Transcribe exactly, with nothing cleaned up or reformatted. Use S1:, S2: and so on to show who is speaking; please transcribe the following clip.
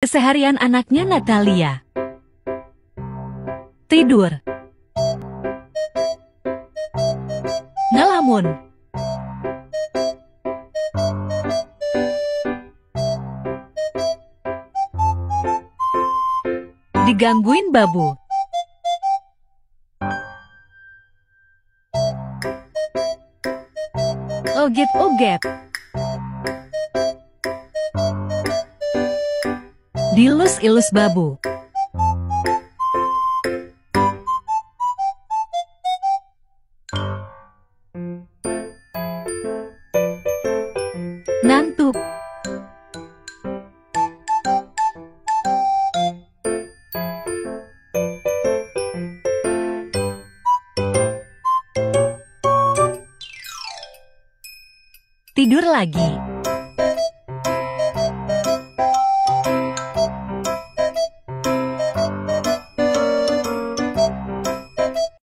S1: Keseharian anaknya Natalia. Tidur. Ngelamun. Digangguin babu. Oget-oget. Dilus-ilus babu. Ngantuk. Tidur lagi.